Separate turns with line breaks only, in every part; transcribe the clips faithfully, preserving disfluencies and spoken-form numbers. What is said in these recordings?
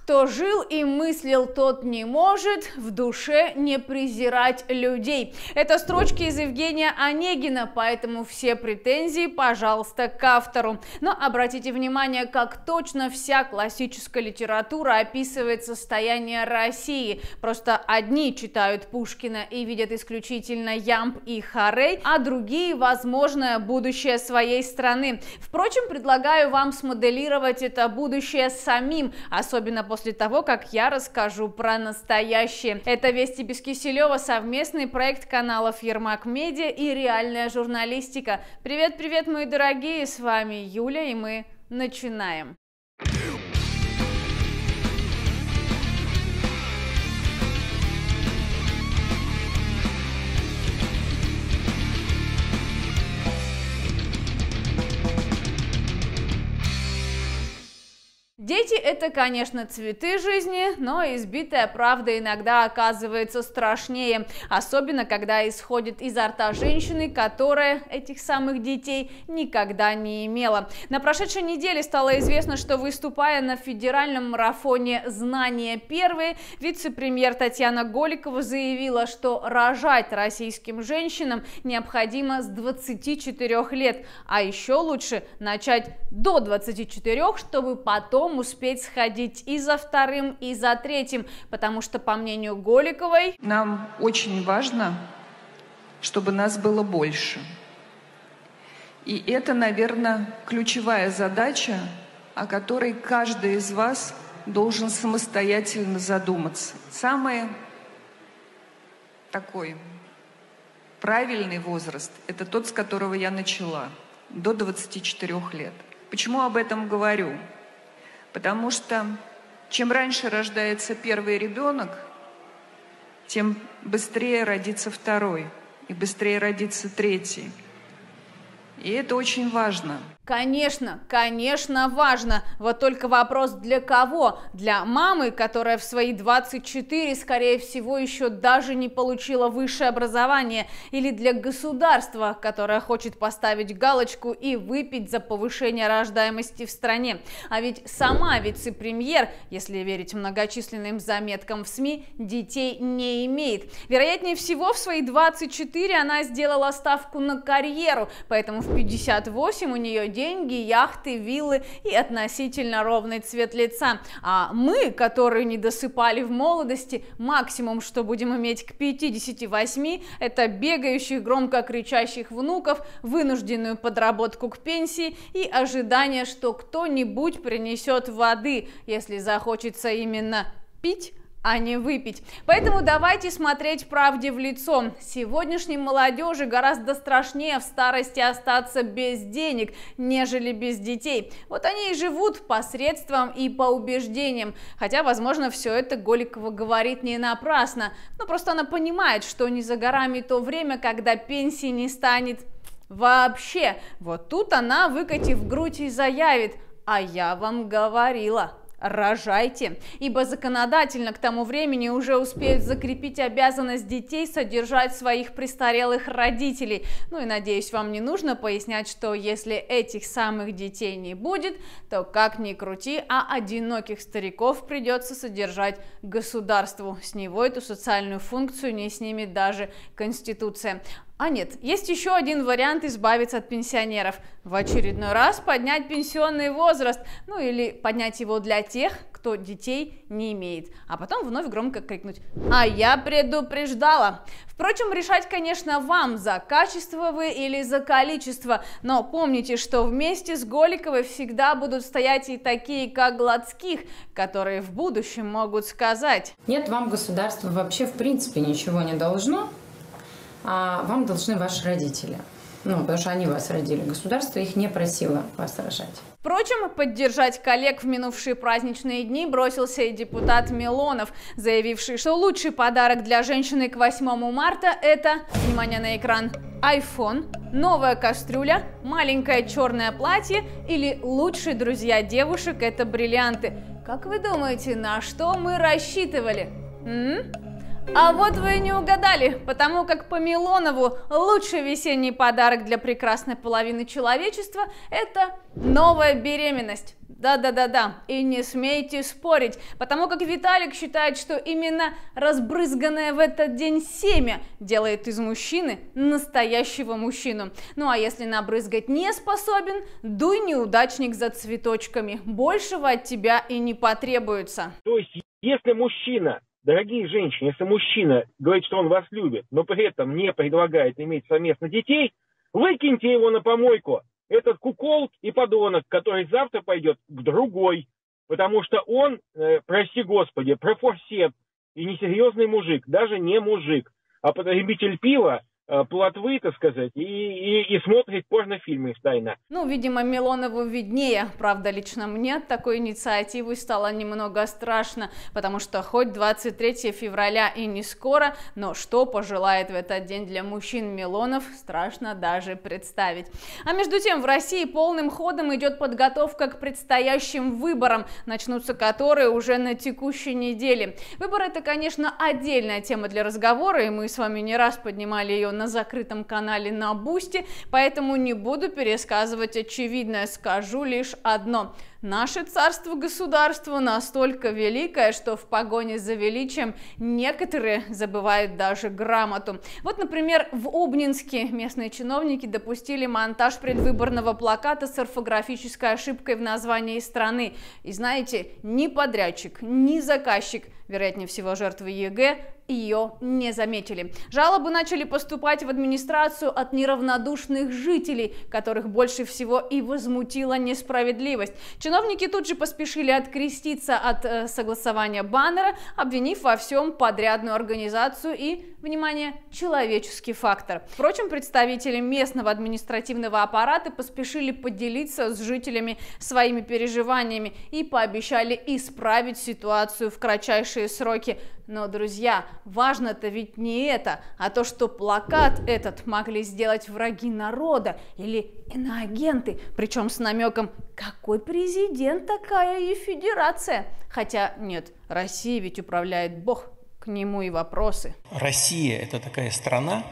Кто жил и мыслил, тот не может в душе не презирать людей. Это строчки из Евгения Онегина, поэтому все претензии, пожалуйста, к автору. Но обратите внимание, как точно вся классическая литература описывает состояние России. Просто одни читают Пушкина и видят исключительно ямб и хорей, а другие – возможное будущее своей страны. Впрочем, предлагаю вам смоделировать это будущее самим, особенно после того, как я расскажу про настоящее. Это «Вести без Киселева», совместный проект каналов Ермак Медиа и Реальная журналистика. Привет-привет, мои дорогие, с вами Юля, и мы начинаем. Дети – это, конечно, цветы жизни, но избитая правда иногда оказывается страшнее, особенно когда исходит изо рта женщины, которая этих самых детей никогда не имела. На прошедшей неделе стало известно, что, выступая на федеральном марафоне «Знания первые», вице-премьер Татьяна Голикова заявила, что рожать российским женщинам необходимо с двадцати четырёх лет, а еще лучше начать до двадцати четырёх, чтобы потом успеть сходить и за вторым, и за третьим, потому что, по мнению Голиковой,
нам очень важно, чтобы нас было больше. И это, наверное, ключевая задача, о которой каждый из вас должен самостоятельно задуматься. Самый такой правильный возраст – это тот, с которого я начала, до двадцати четырёх лет. Почему об этом говорю? Потому что чем раньше рождается первый ребенок, тем быстрее родится второй, и быстрее родится третий. И это очень важно.
Конечно, конечно, важно. Вот только вопрос для кого? Для мамы, которая в свои двадцать четыре, скорее всего, еще даже не получила высшее образование, или для государства, которое хочет поставить галочку и выпить за повышение рождаемости в стране. А ведь сама вице-премьер, если верить многочисленным заметкам в СМИ, детей не имеет. Вероятнее всего, в свои двадцать четыре она сделала ставку на карьеру, поэтому в пятьдесят восемь у нее деньги, яхты, виллы и относительно ровный цвет лица. А мы, которые не досыпали в молодости, максимум, что будем иметь к пятидесяти восьми, это бегающих, громко кричащих внуков, вынужденную подработку к пенсии и ожидание, что кто-нибудь принесет воды, если захочется именно пить, а не выпить. Поэтому давайте смотреть правде в лицо. Сегодняшней молодежи гораздо страшнее в старости остаться без денег, нежели без детей. Вот они и живут посредством и по убеждениям. Хотя, возможно, все это Голикова говорит не напрасно. Но просто она понимает, что не за горами то время, когда пенсии не станет вообще. Вот тут она, выкатив грудь, и заявит: «А я вам говорила». Рожайте, ибо законодательно к тому времени уже успеют закрепить обязанность детей содержать своих престарелых родителей. Ну и, надеюсь, вам не нужно пояснять, что если этих самых детей не будет, то как ни крути, а одиноких стариков придется содержать государству. С него эту социальную функцию не снимет даже Конституция. А нет, есть еще один вариант избавиться от пенсионеров. В очередной раз поднять пенсионный возраст, ну или поднять его для тех, кто детей не имеет. А потом вновь громко крикнуть: «А я предупреждала!» Впрочем, решать, конечно, вам, за качество вы или за количество. Но помните, что вместе с Голиковой всегда будут стоять и такие, как Гладских, которые в будущем могут сказать:
«Нет, вам государство вообще в принципе ничего не должно. А вам должны ваши родители. Ну, потому что они вас родили. Государство их не просило вас рожать».
Впрочем, поддержать коллег в минувшие праздничные дни бросился и депутат Милонов, заявивший, что лучший подарок для женщины к восьмому марта – это, внимание на экран, айфон, новая кастрюля, маленькое черное платье или лучшие друзья девушек – это бриллианты. Как вы думаете, на что мы рассчитывали? М? А вот вы и не угадали, потому как по Милонову лучший весенний подарок для прекрасной половины человечества – это новая беременность. Да-да-да-да, и не смейте спорить, потому как Виталик считает, что именно разбрызганное в этот день семя делает из мужчины настоящего мужчину. Ну а если набрызгать не способен, дуй, неудачник, за цветочками. Большего от тебя и не потребуется.
То есть, если мужчина, дорогие женщины, если мужчина говорит, что он вас любит, но при этом не предлагает иметь совместно детей, выкиньте его на помойку. Этот кукол и подонок, который завтра пойдет к другой, потому что он, э, прости господи, профорсет и несерьезный мужик, даже не мужик, а потребитель пива, плотвы, так сказать, и, и, и смотрит порнофильмы тайно.
Ну, видимо, Милонову виднее. Правда, лично мне от такой инициативы стало немного страшно, потому что хоть двадцать третьего февраля и не скоро, но что пожелает в этот день для мужчин Милонов, страшно даже представить. А между тем, в России полным ходом идет подготовка к предстоящим выборам, начнутся которые уже на текущей неделе. Выборы — это, конечно, отдельная тема для разговора, и мы с вами не раз поднимали ее на закрытом канале на Бусти, поэтому не буду пересказывать очевидное, скажу лишь одно. Наше царство-государство настолько великое, что в погоне за величием некоторые забывают даже грамоту. Вот, например, в Обнинске местные чиновники допустили монтаж предвыборного плаката с орфографической ошибкой в названии страны. И знаете, ни подрядчик, ни заказчик, вероятнее всего жертвы ЕГЭ, ее не заметили. Жалобы начали поступать в администрацию от неравнодушных жителей, которых больше всего и возмутила несправедливость. Чиновники тут же поспешили откреститься от э, согласования баннера, обвинив во всем подрядную организацию и, внимание, человеческий фактор. Впрочем, представители местного административного аппарата поспешили поделиться с жителями своими переживаниями и пообещали исправить ситуацию в кратчайшие сроки. Но, друзья, важно-то ведь не это, а то, что плакат этот могли сделать враги народа или иноагенты, причем с намеком, какой президент, такая и федерация. Хотя нет, Россия ведь управляет Бог, к нему и вопросы.
Россия – это такая страна,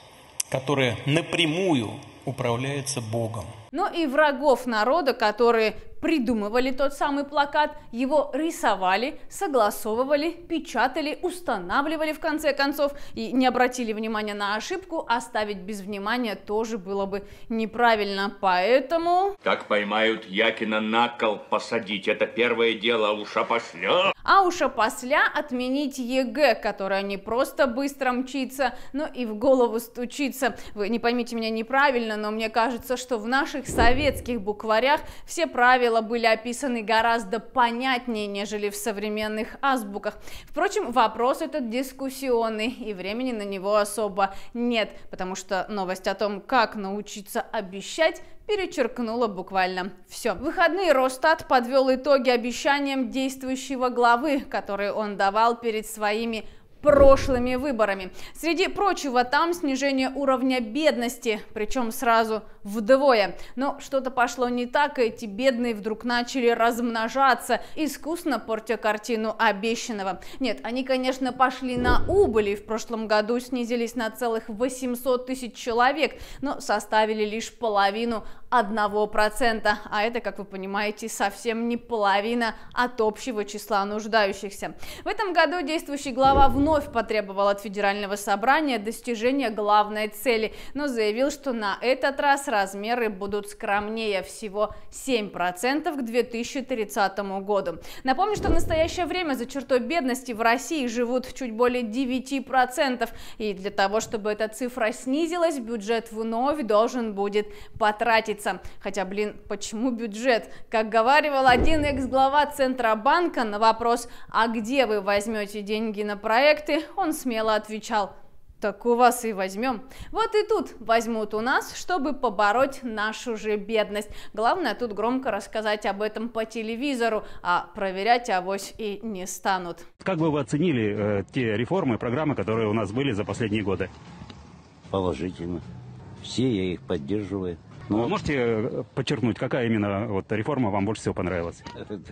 которая напрямую управляется Богом.
Но и врагов народа, которые придумывали тот самый плакат, его рисовали, согласовывали, печатали, устанавливали в конце концов и не обратили внимания на ошибку, оставить без внимания тоже было бы неправильно, поэтому...
Как поймают Якина на кол посадить, это первое дело, а уж опосля...
А уж опосля отменить ЕГЭ, которая не просто быстро мчится, но и в голову стучится. Вы не поймите меня неправильно, но мне кажется, что в наших советских букварях все правила были описаны гораздо понятнее, нежели в современных азбуках. Впрочем, вопрос этот дискуссионный, и времени на него особо нет, потому что новость о том, как научиться обещать, перечеркнула буквально все. В выходные Росстат подвел итоги обещаниям действующего главы, которые он давал перед своими прошлыми выборами. Среди прочего, там снижение уровня бедности, причем сразу вдвое. Но что-то пошло не так, и эти бедные вдруг начали размножаться, искусно портя картину обещанного. Нет, они, конечно, пошли на убыль, и в прошлом году снизились на целых восемьсот тысяч человек, но составили лишь половину одного процента, а это, как вы понимаете, совсем не половина от общего числа нуждающихся. В этом году действующий глава вновь потребовал от Федерального собрания достижения главной цели, но заявил, что на этот раз размеры будут скромнее, всего семь процентов к две тысячи тридцатому году. Напомню, что в настоящее время за чертой бедности в России живут чуть более девяти процентов, и для того, чтобы эта цифра снизилась, бюджет вновь должен будет потратиться. Хотя, блин, почему бюджет? Как говаривал один экс-глава Центробанка на вопрос, а где вы возьмете деньги на проекты, он смело отвечал: так у вас и возьмем. Вот и тут возьмут у нас, чтобы побороть нашу же бедность. Главное тут громко рассказать об этом по телевизору, а проверять авось и не станут.
Как бы вы оценили э, те реформы, программы, которые у нас были за последние годы?
Положительно. Все, я их поддерживаю. Но...
Можете подчеркнуть, какая именно вот реформа вам больше всего понравилась?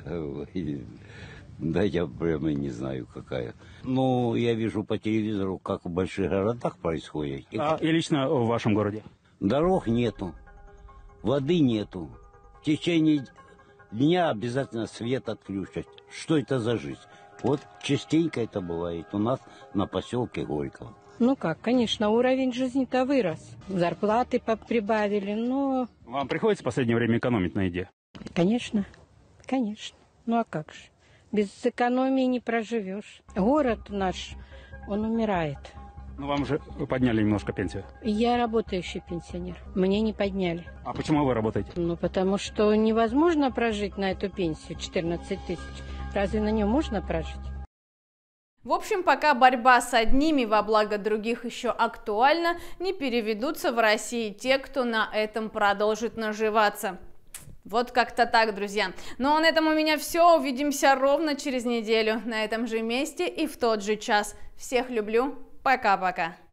Да, я прямо не знаю, какая. Ну, я вижу по телевизору, как в больших городах происходит.
А и лично в вашем городе?
Дорог нету, воды нету. В течение дня обязательно свет отключат. Что это за жизнь? Вот частенько это бывает у нас на поселке Горького.
Ну как, конечно, уровень жизни-то вырос. Зарплаты прибавили, но...
Вам приходится в последнее время экономить на еде?
Конечно, конечно. Ну а как же? Без экономии не проживешь. Город наш, он умирает.
Ну вам же подняли немножко пенсию.
Я работающий пенсионер. Мне не подняли.
А почему вы работаете?
Ну потому что невозможно прожить на эту пенсию четырнадцать тысяч. Разве на нее можно прожить?
В общем, пока борьба с одними во благо других еще актуальна, не переведутся в России те, кто на этом продолжит наживаться. Вот как-то так, друзья. Ну а на этом у меня все. Увидимся ровно через неделю на этом же месте и в тот же час. Всех люблю. Пока-пока.